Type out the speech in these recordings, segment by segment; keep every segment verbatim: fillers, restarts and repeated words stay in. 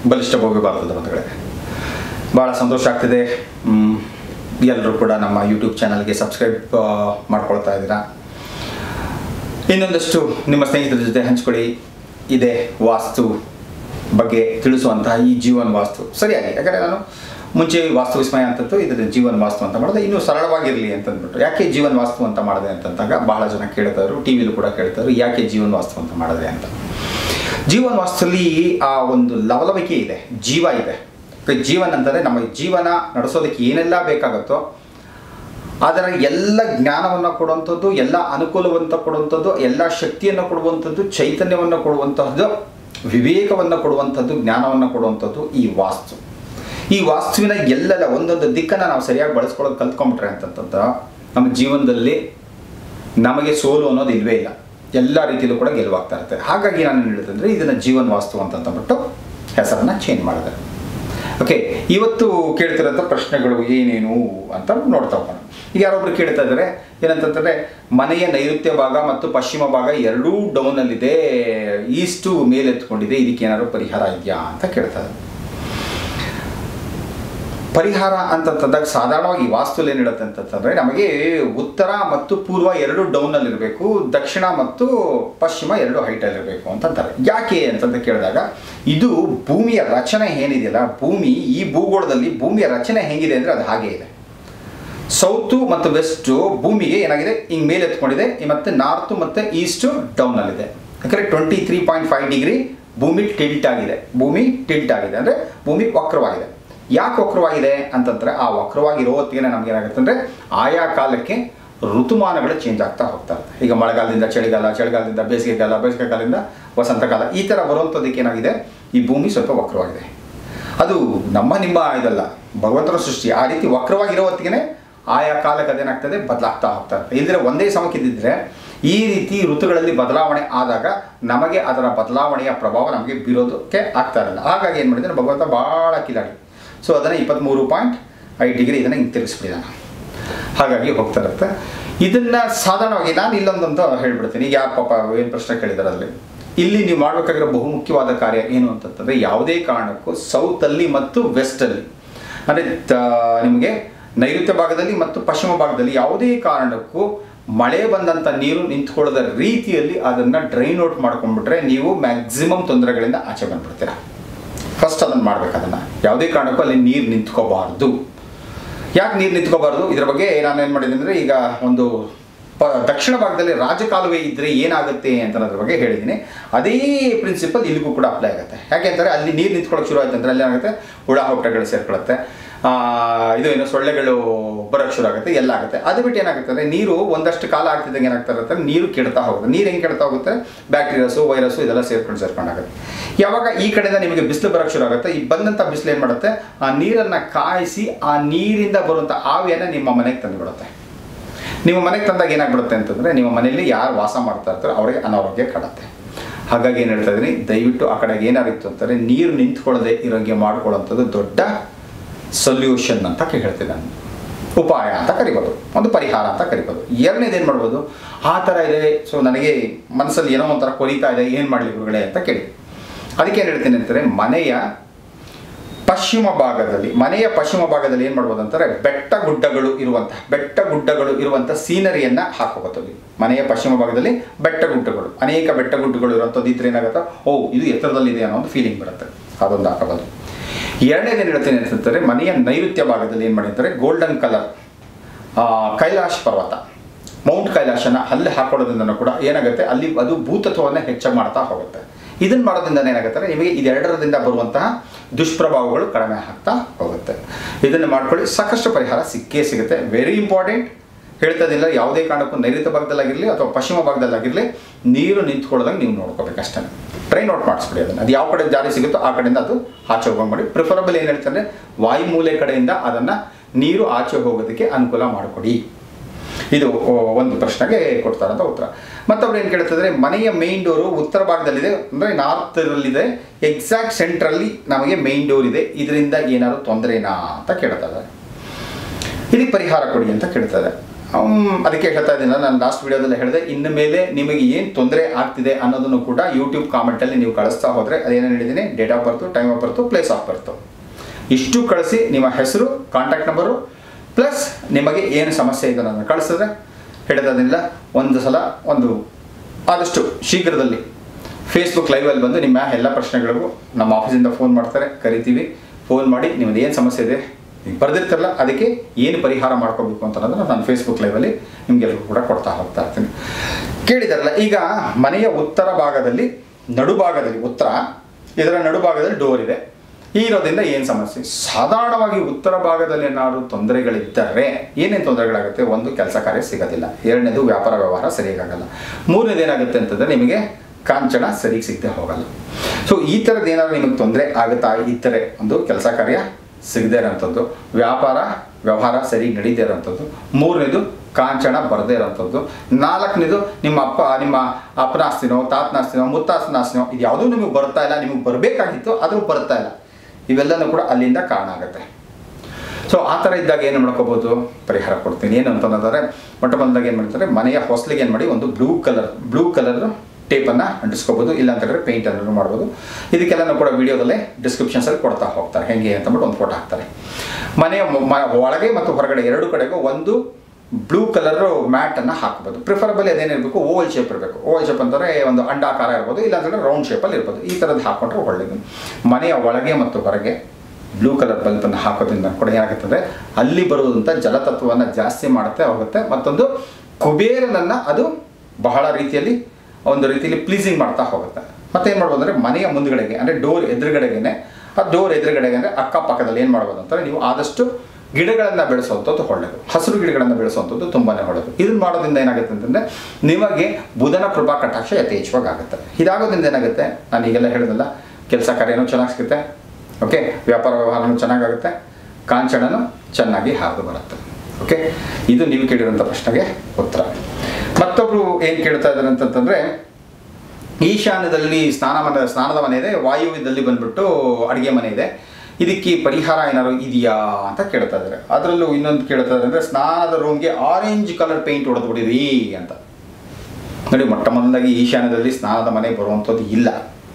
ಬಲಿಷ್ಠ ಭವ್ಯ ಭಾರತದ ಬಂಧುಗಳೇ, ಭಾಳ ಸಂತೋಷ ಆಗ್ತಿದೆ. ಎಲ್ಲರೂ ಕೂಡ ನಮ್ಮ ಯೂಟ್ಯೂಬ್ ಚಾನಲ್ಗೆ ಸಬ್ಸ್ಕ್ರೈಬ್ ಮಾಡ್ಕೊಳ್ತಾ ಇದ್ದೀರಾ. ಇನ್ನೊಂದಷ್ಟು ನಿಮ್ಮ ಸ್ನೇಹಿತರ ಜೊತೆ ಹಂಚ್ಕೊಳ್ಳಿ. ಇದೆ ವಾಸ್ತು ಬಗ್ಗೆ ತಿಳಿಸುವಂತಹ ಈ ಜೀವನ್ ವಾಸ್ತು ಸರಿಯಾಗಿ, ಯಾಕಂದರೆ ನಾನು ಮುಂಚೆ ವಾಸ್ತು ವಿಸ್ಮಯ ಅಂತಂತು ಇದರ ಜೀವನ್ ವಾಸ್ತು ಅಂತ ಮಾಡಿದೆ, ಇನ್ನೂ ಸರಳವಾಗಿರಲಿ ಅಂತಂದ್ಬಿಟ್ಟು. ಯಾಕೆ ಜೀವನ್ ವಾಸ್ತು ಅಂತ ಮಾಡಿದೆ ಅಂತಂದಾಗ ಬಹಳ ಜನ ಕೇಳ್ತಾಯಿದ್ರು, ಟಿ ವಿಲೂ ಕೂಡ ಕೇಳ್ತಾಯಿದ್ರು, ಯಾಕೆ ಜೀವನ್ ವಾಸ್ತು ಅಂತ ಮಾಡಿದೆ ಅಂತ. ಜೀವನ್ ವಾಸ್ತುಲಿ ಆ ಒಂದು ಲವಲವಿಕೆ ಇದೆ, ಜೀವ ಇದೆ. ಜೀವನ ಅಂದರೆ ನಮ್ಮ ಜೀವನ ನಡೆಸೋದಕ್ಕೆ ಏನೆಲ್ಲ ಬೇಕಾಗುತ್ತೋ ಅದರ ಎಲ್ಲ ಜ್ಞಾನವನ್ನು ಕೊಡುವಂಥದ್ದು, ಎಲ್ಲ ಅನುಕೂಲವನ್ನು ಕೊಡುವಂಥದ್ದು, ಎಲ್ಲ ಶಕ್ತಿಯನ್ನು ಕೊಡುವಂಥದ್ದು, ಚೈತನ್ಯವನ್ನು ಕೊಡುವಂತಹದ್ದು, ವಿವೇಕವನ್ನು ಕೊಡುವಂಥದ್ದು, ಜ್ಞಾನವನ್ನು ಕೊಡುವಂಥದ್ದು ಈ ವಾಸ್ತು. ಈ ವಾಸ್ತುವಿನ ಎಲ್ಲೆಲ್ಲ ಒಂದೊಂದು ದಿಕ್ಕನ್ನು ನಾವು ಸರಿಯಾಗಿ ಬಳಸ್ಕೊಳ್ಳೋದು ಕಲ್ತ್ಕೊಂಡ್ಬಿಟ್ರೆ ಅಂತಂತಂದ್ರೆ ನಮ್ಮ ಜೀವನದಲ್ಲಿ ನಮಗೆ ಸೋಲು ಅನ್ನೋದು ಇಲ್ವೇ ಇಲ್ಲ, ಎಲ್ಲ ರೀತಿಯಲ್ಲೂ ಕೂಡ ಗೆಲುವಾಗ್ತಾ ಇರುತ್ತೆ. ಹಾಗಾಗಿ ನಾನು ಹೇಳಿದ್ರೆ ಇದನ್ನು ಜೀವನ್ ವಾಸ್ತು ಅಂತಂದ್ಬಿಟ್ಟು ಹೆಸರನ್ನು ಚೇಂಜ್ ಮಾಡಿದೆ. ಓಕೆ, ಇವತ್ತು ಕೇಳ್ತಿರೋಂಥ ಪ್ರಶ್ನೆಗಳು ಏನೇನು ಅಂತ ನೋಡ್ತಾ ಹೋಗೋಣ. ಈಗ ಯಾರೊಬ್ರು ಕೇಳ್ತಾ ಇದ್ದಾರೆ ಏನಂತಂದರೆ, ಮನೆಯ ನೈಋತ್ಯ ಭಾಗ ಮತ್ತು ಪಶ್ಚಿಮ ಭಾಗ ಎರಡೂ ಡೌನಲ್ಲಿದೆ, ಈಸ್ಟು ಮೇಲೆತ್ಕೊಂಡಿದೆ, ಇದಕ್ಕೆ ಏನಾದ್ರು ಪರಿಹಾರ ಇದೆಯಾ ಅಂತ ಕೇಳ್ತಾರೆ. ಪರಿಹಾರ ಅಂತಂತಂದಾಗ ಸಾಧಾರಣವಾಗಿ ವಾಸ್ತುಲಿ ಏನು ಹೇಳುತ್ತೆ ಅಂತಂತಂದರೆ, ನಮಗೆ ಉತ್ತರ ಮತ್ತು ಪೂರ್ವ ಎರಡು ಡೌನಲ್ಲಿರಬೇಕು, ದಕ್ಷಿಣ ಮತ್ತು ಪಶ್ಚಿಮ ಎರಡು ಹೈಟಲ್ಲಿರಬೇಕು ಅಂತಂತಾರೆ. ಯಾಕೆ ಅಂತಂತ ಕೇಳಿದಾಗ, ಇದು ಭೂಮಿಯ ರಚನೆ ಏನಿದೆಯಲ್ಲ, ಭೂಮಿ ಈ ಭೂಗೋಳದಲ್ಲಿ ಭೂಮಿಯ ರಚನೆ ಹೇಗಿದೆ ಅಂದರೆ ಅದು ಹಾಗೆ ಇದೆ. ಸೌತು ಮತ್ತು ವೆಸ್ಟು ಭೂಮಿಗೆ ಏನಾಗಿದೆ ಹಿಂಗೆ ಮೇಲೆ ಎತ್ಕೊಂಡಿದೆ, ಮತ್ತು ನಾರ್ತು ಮತ್ತು ಈಸ್ಟು ಡೌನಲ್ಲಿದೆ. ಯಾಕಂದರೆ twenty three point five degree ಭೂಮಿ ಟಿಲ್ಟ್ ಆಗಿದೆ. ಭೂಮಿ ಟಿಲ್ಟ್ ಆಗಿದೆ ಅಂದರೆ ಭೂಮಿ ವಕ್ರವಾಗಿದೆ. ಯಾಕೆ ವಕ್ರವಾಗಿದೆ ಅಂತಂದರೆ, ಆ ವಕ್ರವಾಗಿರೋ ಹೊತ್ತಿಗೆ ನಮಗೇನಾಗುತ್ತೆ ಅಂದರೆ ಆಯಾ ಕಾಲಕ್ಕೆ ಋತುಮಾನಗಳು ಚೇಂಜ್ ಆಗ್ತಾ ಹೋಗ್ತಾ ಇರುತ್ತೆ. ಈಗ ಮಳೆಗಾಲದಿಂದ ಚಳಿಗಾಲ, ಚಳಿಗಾಲದಿಂದ ಬೇಸಿಗೆಗಾಲ, ಬೇಸಿಗೆಗಾಲದಿಂದ ವಸಂತಕಾಲ, ಈ ಥರ ಬರುವಂಥದ್ದಕ್ಕೆ ಏನಾಗಿದೆ, ಈ ಭೂಮಿ ಸ್ವಲ್ಪ ವಕ್ರವಾಗಿದೆ. ಅದು ನಮ್ಮ ನಿಮ್ಮ ಇದಲ್ಲ, ಭಗವಂತನ ಸೃಷ್ಟಿ. ಆ ರೀತಿ ವಕ್ರವಾಗಿರೋ ಹೊತ್ತಿಗೆ ಆಯಾ ಕಾಲಕ್ಕೆ ಅದೇನಾಗ್ತದೆ, ಬದಲಾಗ್ತಾ ಹೋಗ್ತಾ ಇರುತ್ತೆ. ಇಲ್ಲದ್ರೆ ಒಂದೇ ಸಮಕ್ಕಿದ್ದಿದ್ರೆ ಈ ರೀತಿ ಋತುಗಳಲ್ಲಿ ಬದಲಾವಣೆ ಆದಾಗ ನಮಗೆ ಅದರ ಬದಲಾವಣೆಯ ಪ್ರಭಾವ ನಮಗೆ ಬೀರೋದಕ್ಕೆ ಆಗ್ತಾ ಇರಲ್ಲ. ಹಾಗಾಗಿ ಏನು ಮಾಡಿದ್ರೆ ಭಗವಂತ ಭಾಳ ಕಿಲಾಡಿ, ಸೊ ಅದನ್ನು ಇಪ್ಪತ್ತ್ಮೂರು ಪಾಯಿಂಟ್ ಐದು ಡಿಗ್ರಿ ಇದನ್ನು ಹಿಂಗೆ ತಿರುಗಿಸ್ಬಿಟ್ಟಿದ್ದಾನೆ. ಹಾಗಾಗಿ ಹೋಗ್ತಾ ಇರುತ್ತೆ. ಇದನ್ನು ಸಾಧಾರಣವಾಗಿ ನಾನು ಇಲ್ಲೊಂದಂತ ಹೇಳ್ಬಿಡ್ತೀನಿ. ಈಗ ಯಾರು ಪಾಪ ಏನು ಪ್ರಶ್ನೆ ಕೇಳಿದಾರೆ ಅಲ್ಲಿ, ಇಲ್ಲಿ ನೀವು ಮಾಡಬೇಕಾಗಿರೋ ಬಹುಮುಖ್ಯವಾದ ಕಾರ್ಯ ಏನು ಅಂತಂತಂದರೆ, ಯಾವುದೇ ಕಾರಣಕ್ಕೂ ಸೌತಲ್ಲಿ ಮತ್ತು ವೆಸ್ಟಲ್ಲಿ ಅಂದರೆ ನಿಮಗೆ ನೈಋತ್ಯ ಭಾಗದಲ್ಲಿ ಮತ್ತು ಪಶ್ಚಿಮ ಭಾಗದಲ್ಲಿ ಯಾವುದೇ ಕಾರಣಕ್ಕೂ ಮಳೆ ಬಂದಂಥ ನೀರು ನಿಂತ್ಕೊಳ್ಳೋದ ರೀತಿಯಲ್ಲಿ ಅದನ್ನು ಡ್ರೈನ್ ಔಟ್ ಮಾಡ್ಕೊಂಡ್ಬಿಟ್ರೆ ನೀವು ಮ್ಯಾಕ್ಸಿಮಮ್ ತೊಂದರೆಗಳಿಂದ ಆಚೆ ಬಂದ್ಬಿಡ್ತೀರ. ಫಸ್ಟ್ ಅದನ್ನು ಮಾಡ್ಬೇಕು. ಅದನ್ನು ಯಾವುದೇ ಕಾರಣಕ್ಕೂ ಅಲ್ಲಿ ನೀರು ನಿಂತ್ಕೋಬಾರ್ದು. ಯಾಕೆ ನೀರು ನಿಂತ್ಕೋಬಾರ್ದು ಇದರ ಬಗ್ಗೆ ನಾನು ಏನು ಮಾಡಿದ್ದೀನಿ ಅಂದರೆ, ಈಗ ಒಂದು ಪ ದಕ್ಷಿಣ ಭಾಗದಲ್ಲಿ ರಾಜಕಾಲುವೆ ಇದ್ದರೆ ಏನಾಗುತ್ತೆ ಅಂತ ಅನ್ನೋದ್ರ ಬಗ್ಗೆ ಹೇಳಿದ್ದೀನಿ. ಅದೇ ಪ್ರಿನ್ಸಿಪಲ್ ಇಲ್ಲಿಗೂ ಕೂಡ ಅಪ್ಲೈ ಆಗುತ್ತೆ. ಯಾಕೆ ಅಂತಾರೆ, ಅಲ್ಲಿ ನೀರು ನಿಂತ್ಕೊಳ್ಳೋಕೆ ಶುರು ಆಯ್ತು ಅಂದರೆ ಅಲ್ಲಿ ಏನಾಗುತ್ತೆ, ಹುಳ ಹುಪ್ಪಟೆಗಳು ಸೇರ್ಕೊಳ್ಳುತ್ತೆ, ಇದು ಏನು ಸೊಳ್ಳೆಗಳು ಬರೋಕ್ಕೆ ಶುರು ಆಗುತ್ತೆ, ಎಲ್ಲ ಆಗುತ್ತೆ. ಅದು ಬಿಟ್ಟು ಏನಾಗುತ್ತೆ ಅಂದರೆ, ನೀರು ಒಂದಷ್ಟು ಕಾಲ ಆಗ್ತಿದ್ದಂಗೆ ಏನಾಗ್ತಾ ಇರುತ್ತೆ, ನೀರು ಕೆಡ್ತಾ ಹೋಗುತ್ತೆ. ನೀರು ಹೆಂಗೆ ಕೆಡ್ತಾ ಹೋಗುತ್ತೆ, ಬ್ಯಾಕ್ಟೀರಿಯಾಸು ವೈರಸ್ಸು ಇದೆಲ್ಲ ಸೇರ್ಕೊಂಡು ಸೇರ್ಕೊಂಡಾಗುತ್ತೆ. ಯಾವಾಗ ಈ ಕಡೆಯಿಂದ ನಿಮಗೆ ಬಿಸಿಲು ಬರೋಕ್ಕೆ ಶುರು ಆಗುತ್ತೆ, ಈ ಬಂದಂಥ ಬಿಸಿಲು ಏನು ಮಾಡುತ್ತೆ, ಆ ನೀರನ್ನು ಕಾಯಿಸಿ ಆ ನೀರಿಂದ ಬರುವಂಥ ಆವಿಯನ್ನು ನಿಮ್ಮ ಮನೆಗೆ ತಂದುಬಿಡುತ್ತೆ. ನಿಮ್ಮ ಮನೆಗೆ ತಂದಾಗ ಏನಾಗ್ಬಿಡುತ್ತೆ ಅಂತಂದರೆ, ನಿಮ್ಮ ಮನೆಯಲ್ಲಿ ಯಾರು ವಾಸ ಮಾಡ್ತಾ ಇರ್ತಾರೆ ಅವರಿಗೆ ಅನಾರೋಗ್ಯ ಕಾಡುತ್ತೆ. ಹಾಗಾಗಿ ಏನು ಹೇಳ್ತಾ ಇದ್ದೀನಿ, ದಯವಿಟ್ಟು ಆ ಕಡೆಗೆ ಏನಾಗಿತ್ತು ಅಂತಂದರೆ ನೀರು ನಿಂತ್ಕೊಳ್ಳದೆ ಇರೋಂಗೆ ಮಾಡ್ಕೊಳ್ಳೋಂಥದ್ದು ದೊಡ್ಡ ಸೊಲ್ಯೂಷನ್ ಅಂತ ಹೇಳ್ತೀನಿ ನಾನು. ಉಪಾಯ ಅಂತ ಕರಿಬೋದು, ಒಂದು ಪರಿಹಾರ ಅಂತ ಕರಿಬೋದು. ಎರಡನೇದು ಏನು ಮಾಡ್ಬೋದು, ಆ ಥರ ಇದೆ, ಸೊ ನನಗೆ ಮನಸ್ಸಲ್ಲಿ ಏನೋ ಒಂಥರ ಕೊರಿತಾ ಇದೆ, ಏನು ಮಾಡಲಿ ಗುರುಗಳೇ ಅಂತ ಕೇಳಿ. ಅದಕ್ಕೆ ಏನು ಹೇಳ್ತೀನಿ ಅಂತಂದರೆ, ಮನೆಯ ಪಶ್ಚಿಮ ಭಾಗದಲ್ಲಿ ಮನೆಯ ಪಶ್ಚಿಮ ಭಾಗದಲ್ಲಿ ಏನು ಮಾಡ್ಬೋದು ಅಂತಾರೆ, ಬೆಟ್ಟ ಗುಡ್ಡಗಳು ಇರುವಂಥ ಬೆಟ್ಟ ಗುಡ್ಡಗಳು ಇರುವಂಥ ಸೀನರಿಯನ್ನು ಹಾಕೋಬೋದು. ಮನೆಯ ಪಶ್ಚಿಮ ಭಾಗದಲ್ಲಿ ಬೆಟ್ಟ ಗುಡ್ಡಗಳು, ಅನೇಕ ಬೆಟ್ಟ ಗುಡ್ಡಗಳು ಇರುವಂಥದ್ದು ಇದ್ರೆ ಏನಾಗುತ್ತೆ, ಓ ಇದು ಎತ್ತರದಲ್ಲಿದೆ ಅನ್ನೋ ಒಂದು ಫೀಲಿಂಗ್ ಬರುತ್ತೆ, ಅದೊಂದು ಹಾಕೋಬೋದು. ಎರಡನೇದು ಏನು ಹೇಳ್ತೀನಿ ಅಂತಂದರೆ, ಮನೆಯ ನೈಋತ್ಯ ಭಾಗದಲ್ಲಿ ಏನು ಮಾಡಿರ್ತಾರೆ, ಗೋಲ್ಡನ್ ಕಲರ್ ಕೈಲಾಶ ಪರ್ವತ, ಮೌಂಟ್ ಕೈಲಾಶನ ಅಲ್ಲಿ ಹಾಕೊಳ್ಳೋದ್ರಿಂದ ಕೂಡ ಏನಾಗುತ್ತೆ, ಅಲ್ಲಿ ಅದು ಭೂತತ್ವವನ್ನು ಹೆಚ್ಚಾಗಿ ಮಾಡ್ತಾ ಹೋಗುತ್ತೆ. ಇದನ್ನು ಮಾಡೋದ್ರಿಂದ ಏನಾಗುತ್ತೆ, ನಿಮಗೆ ಇದೆರಡರದಿಂದ ಬರುವಂತಹ ದುಷ್ಪ್ರಭಾವಗಳು ಕಡಿಮೆ ಆಗ್ತಾ ಹೋಗುತ್ತೆ. ಇದನ್ನು ಮಾಡ್ಕೊಳ್ಳಿ, ಸಾಕಷ್ಟು ಪರಿಹಾರ ಸಿಕ್ಕೇ ಸಿಗುತ್ತೆ. ವೆರಿ ಇಂಪಾರ್ಟೆಂಟ್, ಹೇಳ್ತದಿಲ್ಲ, ಯಾವುದೇ ಕಾರಣಕ್ಕೂ ನೈಋತ್ಯ ಭಾಗದಲ್ಲಾಗಿರಲಿ ಅಥವಾ ಪಶ್ಚಿಮ ಭಾಗದಲ್ಲಾಗಿರಲಿ ನೀರು ನಿಂತ್ಕೊಳ್ಳೋದಂಗೆ ನೀವು ನೋಡ್ಕೋಬೇಕು ಅಷ್ಟೇ. ಟ್ರೈ ನೋಟ್ ಮಾಡಿಸ್ಬಿಡಿ ಅದನ್ನು. ಅದು ಯಾವ ಕಡೆ ಜಾರಿ ಸಿಗುತ್ತೋ ಆ ಕಡೆಯಿಂದ ಅದು ಆಚೆ ಹೋಗೋಂಗೆ ಮಾಡಿ. ಪ್ರಿಫರಬಲ್ ಏನು ಹೇಳ್ತಾರೆ, ವಾಯುಮೂಲೆ ಕಡೆಯಿಂದ ಅದನ್ನು ನೀರು ಆಚೆ ಹೋಗೋದಕ್ಕೆ ಅನುಕೂಲ ಮಾಡಿಕೊಡಿ. ಇದು ಒಂದು ಪ್ರಶ್ನೆಗೆ ಕೊಡ್ತಾರಂತ ಉತ್ತರ. ಮತ್ತೊಬ್ರು ಏನು ಕೇಳ್ತಿದ್ರೆ, ಮನೆಯ ಮೇನ್ ಡೋರು ಉತ್ತರ ಭಾಗದಲ್ಲಿದೆ ಅಂದರೆ ನಾರ್ತಲ್ಲಿದೆ, ಎಕ್ಸಾಕ್ಟ್ ಸೆಂಟ್ರಲ್ಲಿ ನಮಗೆ ಮೇನ್ ಡೋರ್ ಇದೆ, ಇದರಿಂದ ಏನಾದ್ರು ತೊಂದರೆನಾ ಅಂತ ಕೇಳ್ತಾರೆ. ಇದಕ್ಕೆ ಪರಿಹಾರ ಕೊಡಿ ಅಂತ ಕೇಳ್ತಾರೆ. ಅದಕ್ಕೆ ಹೇಳ್ತಾ ಇದ್ದೀನಿ, ನಾನು ಲಾಸ್ಟ್ ವಿಡಿಯೋದಲ್ಲಿ ಹೇಳಿದೆ, ಇನ್ನು ಮೇಲೆ ನಿಮಗೆ ಏನು ತೊಂದರೆ ಆಗ್ತಿದೆ ಅನ್ನೋದನ್ನು ಕೂಡ ಯೂಟ್ಯೂಬ್ ಕಾಮೆಂಟಲ್ಲಿ ನೀವು ಕಳಿಸ್ತಾ ಹೋದರೆ ಅದೇನೇನು ಹೇಳಿದ್ದೀನಿ, date of birth, time of birth, place of birth ಇಷ್ಟು ಕಳಿಸಿ ನಿಮ್ಮ ಹೆಸರು, ಕಾಂಟ್ಯಾಕ್ಟ್ ನಂಬರು ಪ್ಲಸ್ ನಿಮಗೆ ಏನು ಸಮಸ್ಯೆ ಇದೆ ಅನ್ನೋದನ್ನು ಕಳಿಸಿದ್ರೆ ಹೇಳಿದ್ದಿಲ್ಲ ಒಂದು ಸಲ ಒಂದು ಆದಷ್ಟು ಶೀಘ್ರದಲ್ಲಿ ಫೇಸ್ಬುಕ್ ಲೈವಲ್ಲಿ ಬಂದು ನಿಮ್ಮ ಎಲ್ಲ ಪ್ರಶ್ನೆಗಳಿಗೂ ನಮ್ಮ ಆಫೀಸಿಂದ ಫೋನ್ ಮಾಡ್ತಾರೆ, ಕರಿತೀವಿ. ಫೋನ್ ಮಾಡಿ ನಿಮ್ಮದು ಏನು ಸಮಸ್ಯೆ ಇದೆ ಬರೆದಿರ್ತಾರಲ್ಲ ಅದಕ್ಕೆ ಏನು ಪರಿಹಾರ ಮಾಡ್ಕೋಬೇಕು ಅಂತ ಅನ್ನೋದನ್ನು ನಾನು ಫೇಸ್ಬುಕ್ ಲೈವಲ್ಲಿ ನಿಮಗೆಲ್ಲರಿಗೂ ಕೂಡ ಕೊಡ್ತಾ ಹೋಗ್ತಾ ಇರ್ತೀನಿ. ಕೇಳಿದಾರಲ್ಲ, ಈಗ ಮನೆಯ ಉತ್ತರ ಭಾಗದಲ್ಲಿ ನಡುಭಾಗದಲ್ಲಿ ಉತ್ತರ ಇದರ ನಡುಭಾಗದಲ್ಲಿ ಡೋರ್ ಇದೆ, ಈ ಇರೋದ್ರಿಂದ ಏನು ಸಮಸ್ಯೆ? ಸಾಧಾರಣವಾಗಿ ಉತ್ತರ ಭಾಗದಲ್ಲಿ ಏನಾದರೂ ತೊಂದರೆಗಳಿದ್ದರೆ ಏನೇನು ತೊಂದರೆಗಳಾಗುತ್ತೆ? ಒಂದು, ಕೆಲಸ ಕಾರ್ಯ ಸಿಗೋದಿಲ್ಲ. ಎರಡನೇದು, ವ್ಯಾಪಾರ ವ್ಯವಹಾರ ಸರಿಯಾಗಲ್ಲ. ಮೂರನೇದು ಏನಾಗುತ್ತೆ ಅಂತಂದರೆ ನಿಮಗೆ ಕಾಂಚನ ಸರಿಗೆ ಸಿಗದೆ ಹೋಗಲ್ಲ. ಸೊ ಈ ಥರದ್ದು ಏನಾದರೂ ನಿಮಗೆ ತೊಂದರೆ ಆಗುತ್ತಾ ಇದ್ದರೆ, ಒಂದು ಕೆಲಸ ಕಾರ್ಯ ಸಿಗದೇ ಇರೋಂಥದ್ದು, ವ್ಯಾಪಾರ ವ್ಯವಹಾರ ಸರಿ ನಡೀದೇ ಇರೋಂಥದ್ದು, ಮೂರನೇದು ಕಾಂಚನ ಬರದೇ ಇರೋಂಥದ್ದು, ನಾಲ್ಕನೇದು ನಿಮ್ಮ ಅಪ್ಪ ನಿಮ್ಮ ಅಪ್ಪನ ಆಸ್ತಿನೋ ತಾತನ ಆಸ್ತಿನೋ ಮುತ್ತಾತನ ಆಸ್ತಿನೋ ಇದು ಯಾವುದೂ ನಿಮಗೆ ಬರ್ತಾ ಇಲ್ಲ, ನಿಮಗೆ ಬರಬೇಕಾಗಿತ್ತು ಆದರೂ ಬರ್ತಾ ಇಲ್ಲ, ಇವೆಲ್ಲನೂ ಕೂಡ ಅಲ್ಲಿಂದ ಕಾರಣ ಆಗುತ್ತೆ. ಸೊ ಆ ಥರ ಇದ್ದಾಗ ಏನು ಮಾಡ್ಕೋಬೋದು? ಪರಿಹಾರ ಕೊಡ್ತೀನಿ. ಏನು ಅಂತಂದರೆ ಮೊಟ್ಟ ಮೊದಲಾಗ ಏನು ಮಾಡ್ತಾರೆ, ಮನೆಯ ಹೊಸಲಿಗೆ ಏನು ಮಾಡಿ ಒಂದು ಬ್ಲೂ ಕಲರ್ ಬ್ಲೂ ಕಲರ್ ಟೇಪನ್ನು ಅಂಟಿಸ್ಕೋಬೋದು, ಇಲ್ಲ ಅಂತಂದರೆ ಪೇಂಟನ್ನು ಮಾಡ್ಬೋದು. ಇದಕ್ಕೆಲ್ಲನೂ ಕೂಡ ವಿಡಿಯೋದಲ್ಲೇ ಡಿಸ್ಕ್ರಿಪ್ಷನ್ಸಲ್ಲಿ ಕೊಡ್ತಾ ಹೋಗ್ತಾರೆ ಹೇಗೆ ಅಂತಂದ್ಬಿಟ್ಟು ಒಂದು ಫೋಟೋ ಹಾಕ್ತಾರೆ. ಮನೆಯ ಒಳಗೆ ಮತ್ತು ಹೊರಗಡೆ ಎರಡು ಕಡೆಗೂ ಒಂದು ಬ್ಲೂ ಕಲರ್ ಮ್ಯಾಟನ್ನು ಹಾಕ್ಬೋದು. ಪ್ರಿಫರಬಲಿ ಅದೇನಿರಬೇಕು, ಓವಲ್ ಶೇಪ್ ಇರಬೇಕು. ಓವಲ್ ಶೇಪ್ ಅಂದರೆ ಒಂದು ಅಂಡಾಕಾರ ಇರ್ಬೋದು, ಇಲ್ಲ ಅಂತಂದರೆ ರೌಂಡ್ ಶೇಪಲ್ಲಿ ಇರ್ಬೋದು. ಈ ಥರದ್ದು ಹಾಕ್ಕೊಂಡ್ರೆ ಒಳ್ಳೆಯದು. ಮನೆಯ ಒಳಗೆ ಮತ್ತು ಹೊರಗೆ ಬ್ಲೂ ಕಲರ್ ಬಲ್ಬನ್ನು ಹಾಕೋದ್ರಿಂದ ಕೂಡ ಏನಾಗುತ್ತದೆ, ಅಲ್ಲಿ ಬರುವಂಥ ಜಲತತ್ವವನ್ನು ಜಾಸ್ತಿ ಮಾಡುತ್ತೆ ಹೋಗುತ್ತೆ. ಮತ್ತೊಂದು ಕುಬೇರನನ್ನು ಅದು ಬಹಳ ರೀತಿಯಲ್ಲಿ ಒಂದು ರೀತಿಯಲ್ಲಿ ಪ್ಲೀಸಿಂಗ್ ಮಾಡ್ತಾ ಹೋಗುತ್ತೆ. ಮತ್ತೇನು ಮಾಡ್ಬೋದು ಅಂದರೆ ಮನೆಯ ಮುಂದುಗಡೆಗೆ ಅಂದರೆ ಡೋರ್ ಎದುರುಗಡೆಗೆ, ಆ ಡೋರ್ ಎದುರುಗಡೆಗೆ ಅಂದರೆ ಅಕ್ಕಪಕ್ಕದಲ್ಲಿ ಏನು ಮಾಡ್ಬೋದು ಅಂತಾರೆ, ನೀವು ಆದಷ್ಟು ಗಿಡಗಳನ್ನು ಬೆಳೆಸುವಂಥದ್ದು ಒಳ್ಳೆಯದು. ಹಸಿರು ಗಿಡಗಳನ್ನು ಬೆಳೆಸುವಂಥದ್ದು ತುಂಬಾ ಒಳ್ಳೆಯದು. ಇದನ್ನು ಮಾಡೋದ್ರಿಂದ ಏನಾಗುತ್ತೆ ಅಂತಂದರೆ ನಿಮಗೆ ಬುಧನ ಕೃಪಾ ಕಟಾಕ್ಷ ಯಥೇಚ್ಛವಾಗಿ ಆಗುತ್ತೆ. ಇದಾಗೋದ್ರಿಂದ ಏನಾಗುತ್ತೆ, ನಾನು ಈಗೆಲ್ಲ ಹೇಳಿದಲ್ಲ, ಕೆಲಸ ಕಾರ್ಯನೂ ಚೆನ್ನಾಗಿ ಸಿಗುತ್ತೆ, ಓಕೆ, ವ್ಯಾಪಾರ ವ್ಯವಹಾರನೂ ಚೆನ್ನಾಗಾಗುತ್ತೆ, ಕಾಂಚನನೂ ಚೆನ್ನಾಗಿ ಹಾದು ಬರುತ್ತೆ. ಓಕೆ, ಇದು ನೀವು ಕೇಳಿರೋಂಥ ಪ್ರಶ್ನೆಗೆ ಉತ್ತರ. ಮತ್ತೊಬ್ಬರು ಏನು ಕೇಳ್ತಾ ಇದ್ದಾರೆ ಅಂತಂತಂದರೆ, ಈಶಾನ್ಯದಲ್ಲಿ ಸ್ನಾನ ಮನೆ ಸ್ನಾನದ ಮನೆ ಇದೆ, ವಾಯುವ್ಯದಲ್ಲಿ ಬಂದ್ಬಿಟ್ಟು ಅಡುಗೆ ಮನೆ ಇದೆ, ಇದಕ್ಕೆ ಪರಿಹಾರ ಏನಾದ್ರು ಇದೆಯಾ ಅಂತ ಕೇಳ್ತಾ ಇದ್ದಾರೆ. ಅದರಲ್ಲೂ ಇನ್ನೊಂದು ಕೇಳ್ತಾ ಇದ್ದಾರೆ ಅಂದರೆ, ಸ್ನಾನದ ರೂಮ್ಗೆ ಆರೆಂಜ್ ಕಲರ್ ಪೇಂಟ್ ಹೊಡೆದು ಬಿಡಿರಿ ಅಂತ. ನೋಡಿ, ಮೊಟ್ಟ ಮೊದಲಾಗಿ ಈಶಾನ್ಯದಲ್ಲಿ ಸ್ನಾನದ ಮನೆ ಬರುವಂಥದ್ದು ಇಲ್ಲ.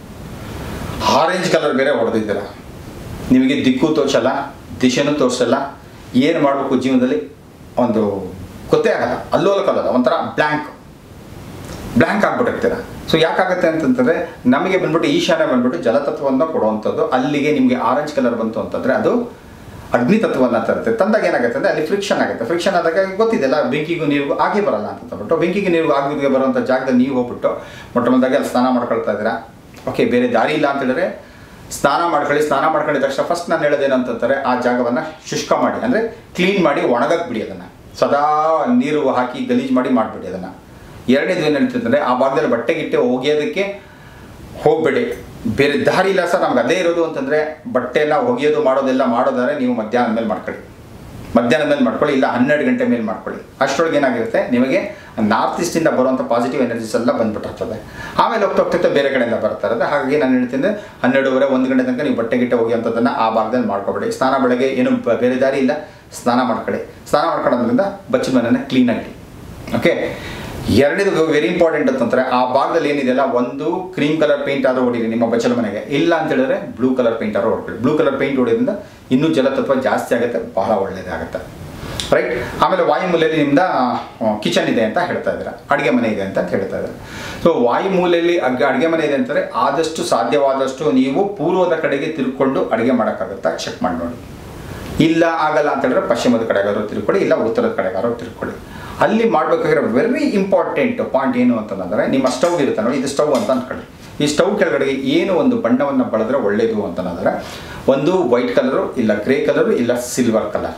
ಆರೆಂಜ್ ಕಲರ್ ಬೇರೆ ಹೊಡೆದಿದ್ದೀರ, ನಿಮಗೆ ದಿಕ್ಕು ತೋರಿಸಲ್ಲ, ದಿಶೆನೂ ತೋರಿಸಲ್ಲ, ಏನು ಮಾಡಬೇಕು ಜೀವನದಲ್ಲಿ ಒಂದು ಗೊತ್ತೇ ಆಗಲ್ಲ, ಅಲ್ಲೋಲ ಕಲಲ್ಲ, ಒಂಥರ ಬ್ಲ್ಯಾಂಕ್ ಬ್ಲ್ಯಾಂಕ್ ಆಗ್ಬಿಟ್ಟಿರ್ತೀರ. ಸೊ ಯಾಕಾಗುತ್ತೆ ಅಂತಂದರೆ, ನಮಗೆ ಬಂದ್ಬಿಟ್ಟು ಈಶಾನ್ಯ ಬಂದ್ಬಿಟ್ಟು ಜಲತತ್ವವನ್ನು ಕೊಡುವಂಥದ್ದು, ಅಲ್ಲಿಗೆ ನಿಮಗೆ ಆರೆಂಜ್ ಕಲರ್ ಬಂತು ಅಂತಂದರೆ ಅದು ಅಗ್ನಿ ತತ್ವವನ್ನು ತರುತ್ತೆ. ತಂದಾಗ ಏನಾಗುತ್ತೆ ಅಂದರೆ ಅಲ್ಲಿ ಫ್ರಿಕ್ಷನ್ ಆಗುತ್ತೆ. ಫ್ರಿಕ್ಷನ್ ಆದಾಗ ಗೊತ್ತಿದೆಯಲ್ಲ, ಬೆಂಕಿಗೂ ನೀರಿಗೂ ಆಗೇ ಬರಲ್ಲ ಅಂತ ಅಂದ್ಬಿಟ್ಟು, ಬೆಂಕಿಗೆ ನೀರಿಗೂ ಆಗಿಗೆ ಬರುವಂಥ ಜಾಗದಲ್ಲಿ ನೀವು ಹೋಗ್ಬಿಟ್ಟು ಮೊಟ್ಟ ಮೊದಲಾಗಿ ಅಲ್ಲಿ ಸ್ನಾನ ಮಾಡ್ಕೊಳ್ತಾ ಇದ್ದೀರಾ. ಓಕೆ, ಬೇರೆ ದಾರಿ ಇಲ್ಲ ಅಂತೇಳಿದ್ರೆ ಸ್ನಾನ ಮಾಡ್ಕೊಳ್ಳಿ. ಸ್ನಾನ ಮಾಡ್ಕೊಂಡಿದ ತಕ್ಷಣ ಫಸ್ಟ್ ನಾನು ಹೇಳೋದೇನಂತಾರೆ, ಆ ಜಾಗವನ್ನು ಶುಷ್ಕ ಮಾಡಿ, ಅಂದರೆ ಕ್ಲೀನ್ ಮಾಡಿ ಒಣಗಕ್ಕೆ ಬಿಡಿ. ಅದನ್ನು ಸದಾ ನೀರು ಹಾಕಿ ಗಲೀಜು ಮಾಡಿ ಮಾಡಿಬಿಡಿ ಅದನ್ನು. ಎರಡನೇದು ಏನು ಹೇಳ್ತಿದ್ರೆ, ಆ ಭಾಗದಲ್ಲಿ ಬಟ್ಟೆಗಿಟ್ಟೆ ಒಗೆಯೋದಕ್ಕೆ ಹೋಗಬೇಡಿ. ಬೇರೆ ದಾರಿ ಇಲ್ಲ ಸರ್ ನಮ್ಗೆ ಅದೇ ಇರೋದು ಅಂತಂದರೆ, ಬಟ್ಟೆನ ಒಗೆಯೋದು ಮಾಡೋದೆಲ್ಲ ಮಾಡೋದಾದ್ರೆ ನೀವು ಮಧ್ಯಾಹ್ನದ ಮೇಲೆ ಮಾಡ್ಕೊಳ್ಳಿ, ಮಧ್ಯಾಹ್ನದ ಮೇಲೆ ಮಾಡ್ಕೊಳ್ಳಿ, ಇಲ್ಲ ಹನ್ನೆರಡು ಗಂಟೆ ಮೇಲೆ ಮಾಡ್ಕೊಳ್ಳಿ. ಅಷ್ಟರೊಳಗೆ ಏನಾಗಿರುತ್ತೆ, ನಿಮಗೆ ನಾರ್ತ್ ಈಸ್ಟಿಂದ ಬರುವಂಥ ಪಾಸಿಟಿವ್ ಎನರ್ಜೀಸ್ ಎಲ್ಲ ಬಂದ್ಬಿಟ್ಟಿರ್ತದೆ. ಆಮೇಲೆ ಹೋಗ್ತಾ ಹೋಗ್ತಾ ಬೇರೆ ಕಡೆಯಿಂದ ಬರ್ತಾ ಇರೋದು. ಹಾಗಾಗಿ ನಾನು ಹೇಳ್ತೀನಿ, ಹನ್ನೆರಡುವರೆ ಒಂದು ಗಂಟೆ ತನಕ ನೀವು ಬಟ್ಟೆ ಗಿಟ್ಟೆ ಹೋಗಿವಂಥದ್ದನ್ನು ಆ ಭಾಗದಲ್ಲಿ ಮಾಡ್ಕೊಬೇಡಿ. ಸ್ನಾನ ಬೆಳಗ್ಗೆ ಏನು ಬೇರೆ ದಾರಿ ಇಲ್ಲ, ಸ್ನಾನ ಮಾಡ್ಕೊಳ್ಳಿ. ಸ್ನಾನ ಮಾಡ್ಕೊಳ್ಳೋದ್ರಿಂದ ಬಚ್ಚಿದ ಮನೆಯನ್ನು ಕ್ಲೀನಾಗಿ. ಓಕೆ, ಎರಡನೇದು ವೆರಿ ಇಂಪಾರ್ಟೆಂಟ್ ಅಂತಂದರೆ, ಆ ಭಾಗದಲ್ಲಿ ಏನಿದೆಯಲ್ಲ, ಒಂದು ಕ್ರೀಮ್ ಕಲರ್ ಪೇಂಟ್ ಆದರೂ ಹೊಡೀರಿ ನಿಮ್ಮ ಬಚ್ಚಲ ಮನೆಗೆ, ಇಲ್ಲ ಅಂತ ಹೇಳಿದ್ರೆ ಬ್ಲೂ ಕಲರ್ ಪೇಂಟ್ ಆದರೂ ಹೊಡ್ಕೊಳ್ಳಿ. ಬ್ಲೂ ಕಲರ್ ಪೇಂಟ್ ಹೊಡೋದ್ರಿಂದ ಇನ್ನೂ ಜಲತತ್ವ ಜಾಸ್ತಿ ಆಗುತ್ತೆ, ಬಹಳ ಒಳ್ಳೆಯದಾಗುತ್ತೆ. ರೈಟ್. ಆಮೇಲೆ ವಾಯುಮೂಲೆಯಲ್ಲಿ ನಿಮ್ದ ಕಿಚನ್ ಇದೆ ಅಂತ ಹೇಳ್ತಾ ಇದ್ದೀರಾ, ಅಡುಗೆ ಮನೆ ಇದೆ ಅಂತ ಹೇಳ್ತಾ ಇದ್ದಾರೆ. ಸೊ ವಾಯುಮೂಲೆಯಲ್ಲಿ ಅಗ್ ಅಡುಗೆ ಮನೆ ಇದೆ ಅಂತಾರೆ, ಆದಷ್ಟು ಸಾಧ್ಯವಾದಷ್ಟು ನೀವು ಪೂರ್ವದ ಕಡೆಗೆ ತಿರ್ಕೊಂಡು ಅಡುಗೆ ಮಾಡೋಕ್ಕಾಗುತ್ತಾ ಚೆಕ್ ಮಾಡಿ ನೋಡಿ. ಇಲ್ಲ ಆಗಲ್ಲ ಅಂತ ಹೇಳಿದ್ರೆ ಪಶ್ಚಿಮದ ಕಡೆಗಾದ್ರು ತಿರ್ಕೊಳ್ಳಿ, ಇಲ್ಲ ಉತ್ತರದ ಕಡೆಗಾದ್ರು ತಿರ್ಕೊಳ್ಳಿ. ಅಲ್ಲಿ ಮಾಡಬೇಕಾಗಿರೋ ವೆರಿ ಇಂಪಾರ್ಟೆಂಟ್ ಪಾಯಿಂಟ್ ಏನು ಅಂತಂದರೆ, ನಿಮ್ಮ ಸ್ಟವ್ ಇರುತ್ತೆ ನೋಡಿ, ಇದು ಸ್ಟವ್ ಅಂತ ಅಂದ್ಕೊಳ್ಳಿ. ಈ ಸ್ಟವ್ ಕೆಳಗಡೆಗೆ ಏನು ಒಂದು ಬಣ್ಣವನ್ನು ಬಳದ್ರೆ ಒಳ್ಳೆಯದು ಅಂತಂದರೆ, ಒಂದು ವೈಟ್ ಕಲರು, ಇಲ್ಲ ಗ್ರೇ ಕಲರು, ಇಲ್ಲ ಸಿಲ್ವರ್ ಕಲರ್.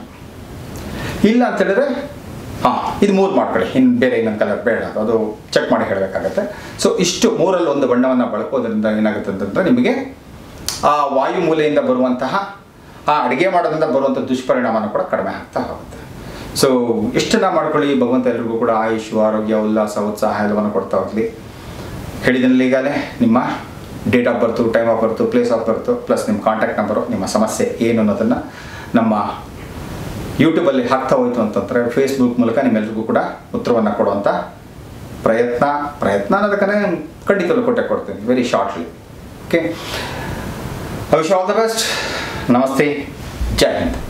ಇಲ್ಲ ಅಂತ ಹೇಳಿದ್ರೆ ಹಾಂ ಇದು ಮೂರು ಮಾಡ್ಕೊಳ್ಳಿ, ಇನ್ನು ಬೇರೆ ಇನ್ನೊಂದು ಕಲರ್ ಬೇಡ, ಅದು ಚೆಕ್ ಮಾಡಿ ಹೇಳಬೇಕಾಗತ್ತೆ. ಸೊ ಇಷ್ಟು ಮೂರಲ್ಲಿ ಒಂದು ಬಣ್ಣವನ್ನು ಬಳಕೋದ್ರಿಂದ ಏನಾಗುತ್ತೆ ಅಂತಂದರೆ, ನಿಮಗೆ ಆ ವಾಯುಮೂಲೆಯಿಂದ ಬರುವಂತಹ ಆ ಅಡುಗೆ ಮಾಡೋದ್ರಿಂದ ಬರುವಂಥ ದುಷ್ಪರಿಣಾಮನ ಕೂಡ ಕಡಿಮೆ ಆಗ್ತಾ ಹೋಗುತ್ತೆ. ಸೊ ಇಷ್ಟನ್ನ ಮಾಡ್ಕೊಳ್ಳಿ. ಭಗವಂತ ಎಲ್ರಿಗೂ ಕೂಡ ಆಯುಷು, ಆರೋಗ್ಯ, ಉಲ್ಲಾಸ, ಉತ್ಸಾಹ ಎಲ್ಲವನ್ನು ಕೊಡ್ತಾ ಹೋಗಲಿ. ಹೇಳಿದಿನಲ್ಲಿ ಈಗಾಗಲೇ ನಿಮ್ಮ date of birth, time of birth, place of birth, plus ನಿಮ್ಮ ಕಾಂಟ್ಯಾಕ್ಟ್ ನಂಬರು, ನಿಮ್ಮ ಸಮಸ್ಯೆ ಏನು ಅನ್ನೋದನ್ನು ನಮ್ಮ ಯೂಟ್ಯೂಬಲ್ಲಿ ಹಾಕ್ತಾ ಹೋಯ್ತು ಅಂತಂದರೆ ಫೇಸ್ಬುಕ್ ಮೂಲಕ ನಿಮ್ಮೆಲ್ರಿಗೂ ಕೂಡ ಉತ್ತರವನ್ನು ಕೊಡುವಂಥ ಪ್ರಯತ್ನ ಪ್ರಯತ್ನ ಅನ್ನೋದಕ್ಕೇ ಖಂಡಿತಲು ಕೊಟ್ಟೆ ಕೊಡ್ತೀನಿ very shortly. Okay, I wish all the best. ನಮಸ್ತೆ, ಜೈ ಹಿಂದ್.